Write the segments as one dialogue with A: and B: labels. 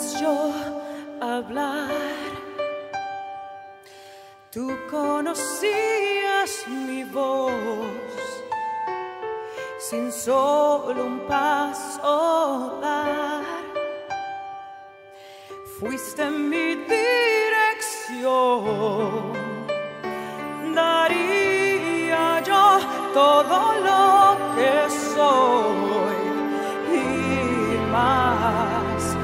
A: antes yo hablar, tú conocías mi voz sin solo un paso dar. Fuiste mi dirección, daría yo todo lo que soy y más,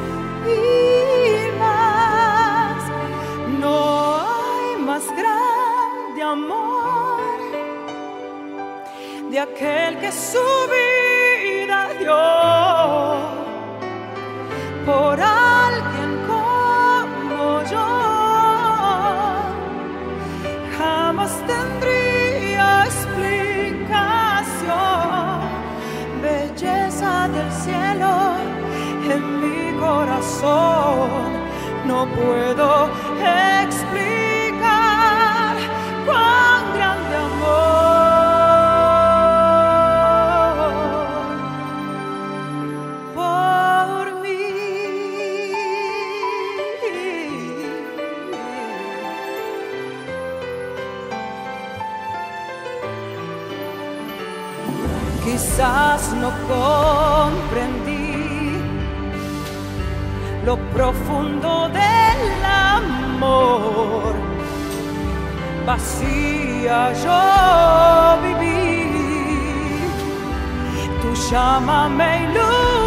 A: no hay más grande amor de aquel que su vida dio por alguien como yo. Jamás tendría explicación, belleza del cielo en mi corazón. No puedo explicar cuán grande amor por mí. Quizás no comprendí lo profundo del amor, vacía yo viví, tu llama me iluminó.